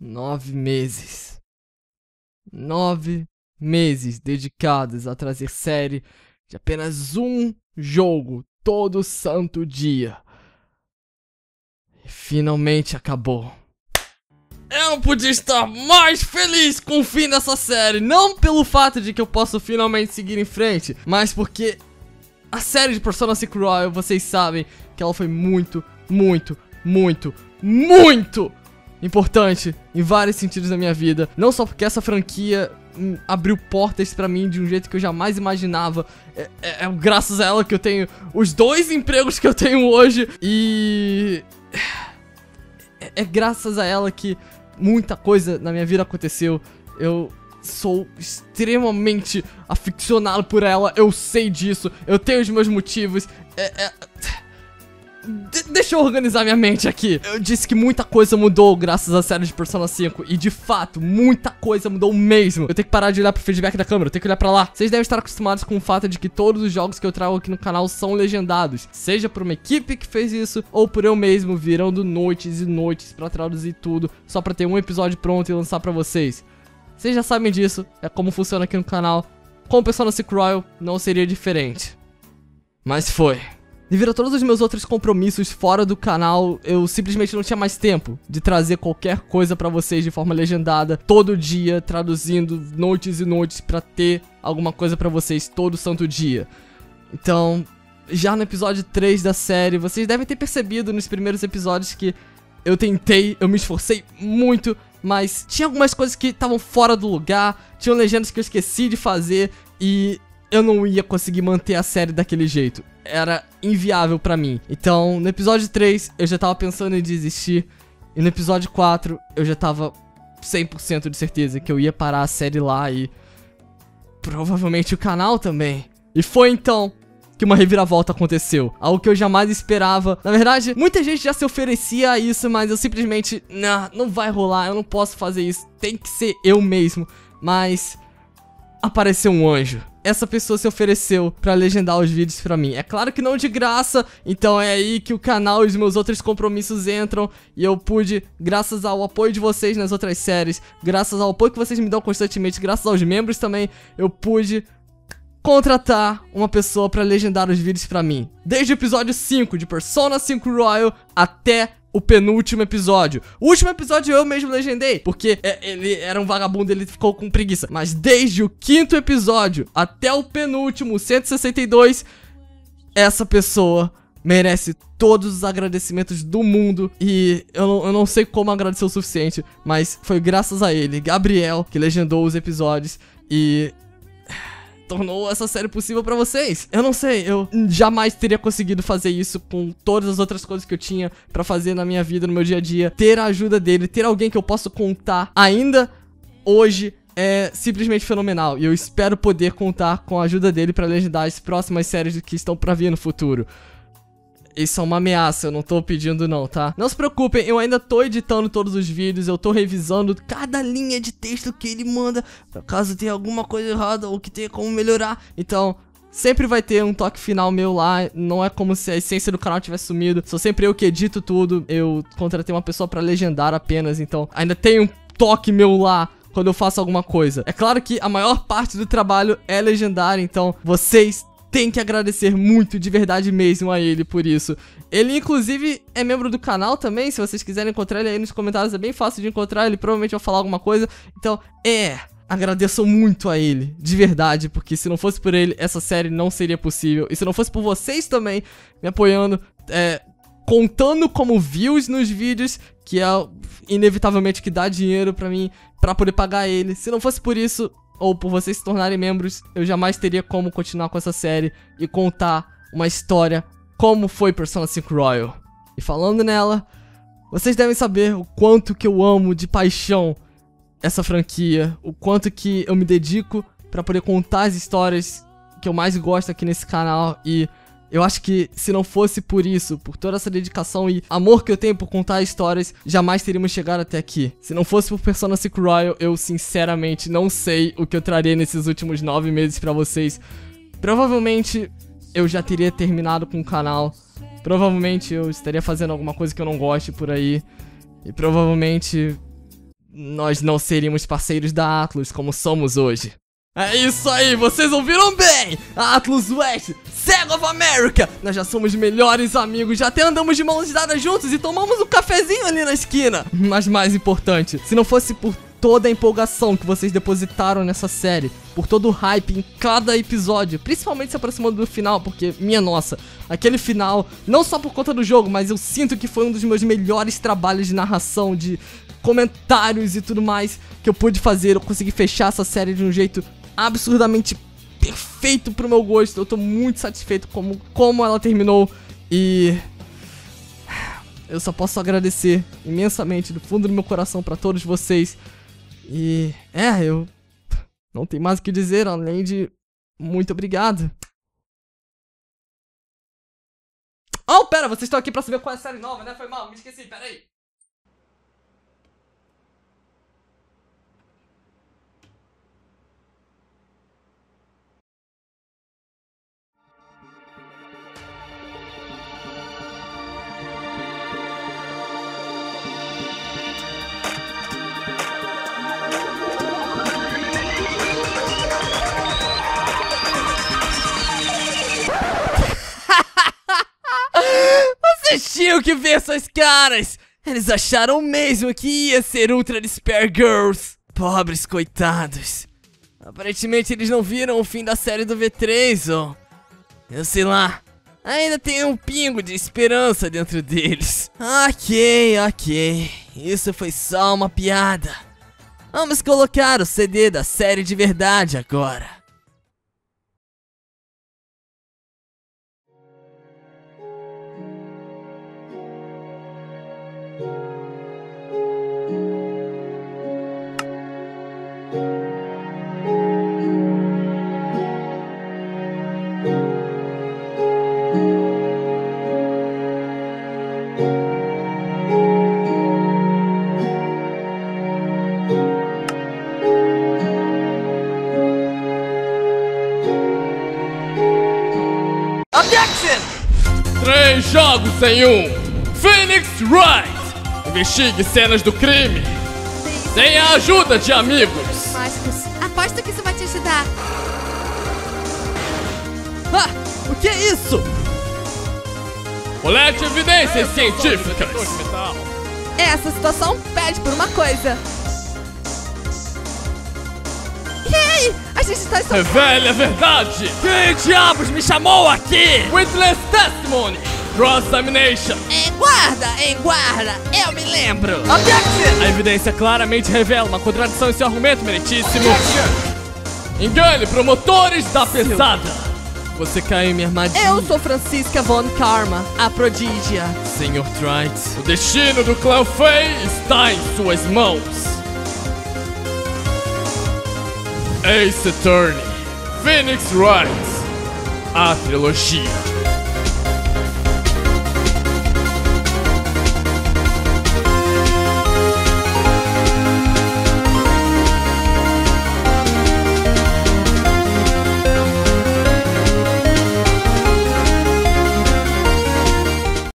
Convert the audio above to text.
9 meses. 9 meses dedicados a trazer série de apenas um jogo todo santo dia. E finalmente acabou. Eu não podia estar mais feliz com o fim dessa série. Não pelo fato de que eu posso finalmente seguir em frente, mas porque a série de Persona 5 Royal, vocês sabem que ela foi muito importante em vários sentidos da minha vida. Não só porque essa franquia abriu portas pra mim de um jeito que eu jamais imaginava. É graças a ela que eu tenho os 2 empregos que eu tenho hoje. E é graças a ela que muita coisa na minha vida aconteceu. Eu sou extremamente aficionado por ela. Eu sei disso. Eu tenho os meus motivos. Deixa eu organizar minha mente aqui. Eu disse que muita coisa mudou graças à série de Persona 5. E de fato, muita coisa mudou mesmo. Eu tenho que parar de olhar pro feedback da câmera. Eu tenho que olhar pra lá. Vocês devem estar acostumados com o fato de que todos os jogos que eu trago aqui no canal são legendados. Seja por uma equipe que fez isso, ou por eu mesmo, virando noites e noites pra traduzir tudo, só pra ter um episódio pronto e lançar pra vocês. Vocês já sabem disso. É como funciona aqui no canal. Com o Persona 5 Royal não seria diferente. Mas foi. Devido a todos os meus outros compromissos fora do canal, eu simplesmente não tinha mais tempo de trazer qualquer coisa pra vocês de forma legendada, todo dia, traduzindo noites e noites pra ter alguma coisa pra vocês todo santo dia. Então, já no episódio 3 da série, vocês devem ter percebido nos primeiros episódios que eu me esforcei muito, mas tinha algumas coisas que estavam fora do lugar, tinham legendas que eu esqueci de fazer e eu não ia conseguir manter a série daquele jeito. Era inviável pra mim. Então, no episódio 3, eu já tava pensando em desistir. E no episódio 4, eu já tava 100% de certeza que eu ia parar a série lá e provavelmente o canal também. E foi então que uma reviravolta aconteceu. Algo que eu jamais esperava. Na verdade, muita gente já se oferecia a isso, mas eu simplesmente, não vai rolar, eu não posso fazer isso. Tem que ser eu mesmo. Mas apareceu um anjo. Essa pessoa se ofereceu pra legendar os vídeos pra mim. É claro que não de graça, então é aí que o canal e os meus outros compromissos entram. E eu pude, graças ao apoio de vocês nas outras séries, graças ao apoio que vocês me dão constantemente, graças aos membros também, eu pude contratar uma pessoa pra legendar os vídeos pra mim. Desde o episódio 5 de Persona 5 Royal até o penúltimo episódio. O último episódio eu mesmo legendei, porque ele era um vagabundo, ele ficou com preguiça. Mas desde o 5º episódio até o penúltimo, 162, essa pessoa merece todos os agradecimentos do mundo. E eu não sei como agradecer o suficiente, mas foi graças a ele, Gabriel, que legendou os episódios e tornou essa série possível pra vocês. Eu não sei, eu jamais teria conseguido fazer isso com todas as outras coisas que eu tinha pra fazer na minha vida, no meu dia a dia. Ter a ajuda dele, ter alguém que eu possa contar ainda hoje é simplesmente fenomenal. E eu espero poder contar com a ajuda dele pra legendar as próximas séries que estão pra vir no futuro. Isso é uma ameaça, eu não tô pedindo não, tá? Não se preocupem, eu ainda tô editando todos os vídeos, eu tô revisando cada linha de texto que ele manda, pra caso tenha alguma coisa errada ou que tenha como melhorar. Então, sempre vai ter um toque final meu lá, não é como se a essência do canal tivesse sumido. Sou sempre eu que edito tudo, eu contratei uma pessoa pra legendar apenas, então ainda tem um toque meu lá quando eu faço alguma coisa. É claro que a maior parte do trabalho é legendar, então vocês tem que agradecer muito, de verdade mesmo, a ele por isso. Ele, inclusive, é membro do canal também. Se vocês quiserem encontrar ele aí nos comentários, é bem fácil de encontrar. Ele provavelmente vai falar alguma coisa. Então, agradeço muito a ele, de verdade. Porque se não fosse por ele, essa série não seria possível. E se não fosse por vocês também me apoiando, contando como views nos vídeos, que é inevitavelmente que dá dinheiro pra mim, pra poder pagar ele. Se não fosse por isso, ou por vocês se tornarem membros, eu jamais teria como continuar com essa série e contar uma história como foi Persona 5 Royal. E falando nela, vocês devem saber o quanto que eu amo de paixão essa franquia, o quanto que eu me dedico pra poder contar as histórias que eu mais gosto aqui nesse canal. E eu acho que se não fosse por isso, por toda essa dedicação e amor que eu tenho por contar histórias, jamais teríamos chegado até aqui. Se não fosse por Persona 5 Royal, eu sinceramente não sei o que eu traria nesses últimos 9 meses pra vocês. Provavelmente eu já teria terminado com o canal. Provavelmente eu estaria fazendo alguma coisa que eu não goste por aí. E provavelmente nós não seríamos parceiros da Atlus como somos hoje. É isso aí, vocês ouviram bem! A Atlus West, Sega of America! Nós já somos melhores amigos, já até andamos de mãos dadas juntos e tomamos um cafezinho ali na esquina. Mas mais importante, se não fosse por toda a empolgação que vocês depositaram nessa série, por todo o hype em cada episódio, principalmente se aproximando do final, porque, minha nossa, aquele final, não só por conta do jogo, mas eu sinto que foi um dos meus melhores trabalhos de narração, de comentários e tudo mais que eu pude fazer. Eu consegui fechar essa série de um jeito absurdamente perfeito pro meu gosto. Eu tô muito satisfeito como ela terminou. E eu só posso agradecer imensamente do fundo do meu coração pra todos vocês. E eu não tenho mais o que dizer além de muito obrigado. Oh, pera, vocês estão aqui pra saber qual é a série nova, né? Foi mal, me esqueci, pera aí. Vocês tinham que ver essas caras! Eles acharam mesmo que ia ser Ultra Despair Girls. Pobres coitados. Aparentemente eles não viram o fim da série do V3, ou eu sei lá. Ainda tem um pingo de esperança dentro deles. Ok. Isso foi só uma piada. Vamos colocar o CD da série de verdade agora. Objection! 3 jogos em 1. Phoenix Wright. Investigue cenas do crime. Sem a ajuda de amigos. Mágicos. Aposto que isso vai te ajudar. O que é isso? Colete evidências científicas. Essa situação pede por uma coisa. Ei! A gente está... Revele a verdade! Quem diabos me chamou aqui? Witness Testimony! Cross-examination! Em guarda! Eu me lembro! Objection! A evidência claramente revela uma contradição em seu argumento, meritíssimo. Engane promotores da pesada! Você caiu em minha armadilha. Eu sou Francisca Von Karma, a prodígia. Sr. Wright, o destino do clã Fei está em suas mãos. Ace Attorney, Phoenix Wright, a trilogia.